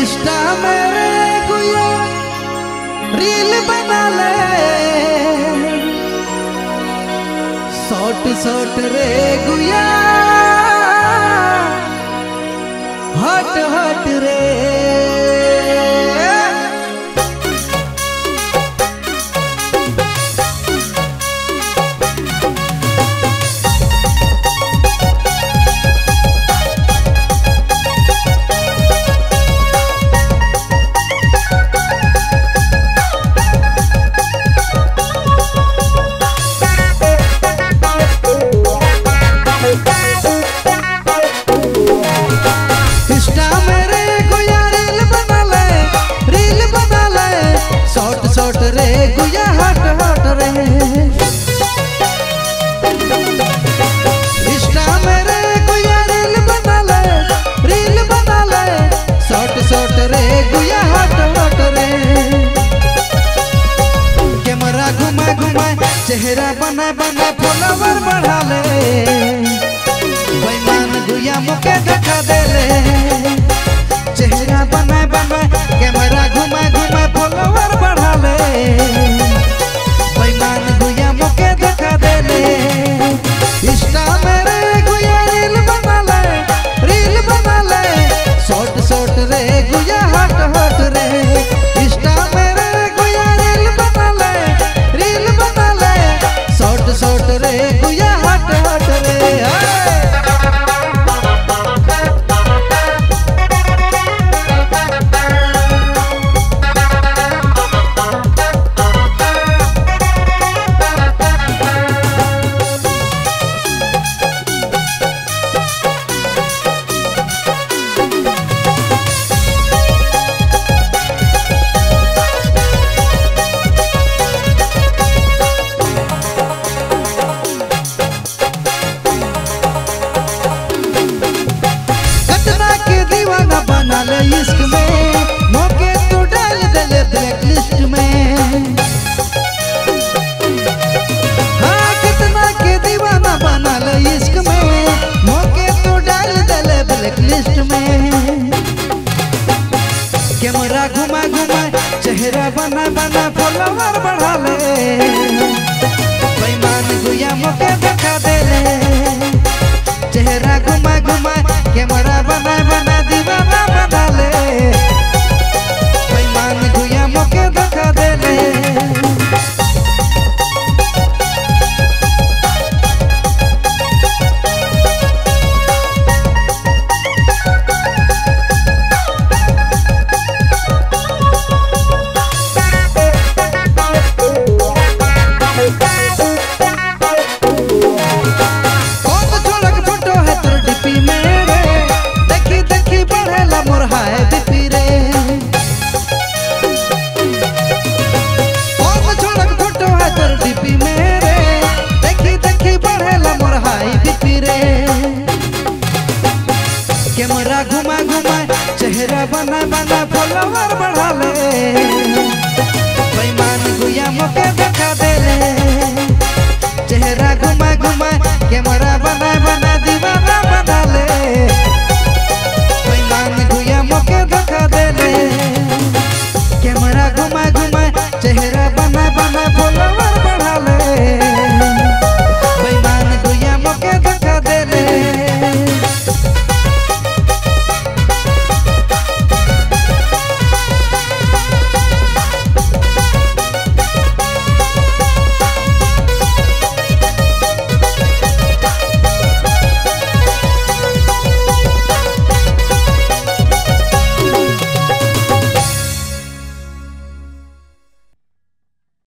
Insta मेरे गुया reel बना ले, शॉर्ट शॉर्ट रे गुया हट हट रे। शॉर्ट रे गुया हट हट रे। इंस्टा मेरे गुया रील बना ले, शॉर्ट शॉर्ट रे गुया हट हट रे। कैमरा घुमा घुमा चेहरा बना बना फॉलोवर बढ़ा ले, बेईमान गुया मुके धक्का दे ले। चेहरा बना बना कैमरा घुमा घुमा फॉलोवर बढ़ा ले, बेईमान गुया मुके धक्का दे ले। इंस्टा मेरे गुया रील बना ले, शॉर्ट शॉर्ट रे गुया हट हट रे। इंस्टा मेरे गुया रील बना ले, शॉर्ट शॉर्ट रे गुया हट हट रे। इश्क में मौके तो डाल दे ब्लैक लिस्ट में। हाँ कितना के दीवाना बना ले इश्क में, मौके तो डाल दे ब्लैक लिस्ट में। कैमरा घुमा घुमा चेहरा बना बना फॉलोवर बढ़ा ले, बेईमान गुया मौके धक्का दे ले। चेहरा घुमा घुमा कैमरा बना बना दीवाना बना ले, बेईमान गुया मौके धक्का दे ले। कैमरा घुमा घुमा चेहरा बना बना फॉलोवर बढ़ा ले,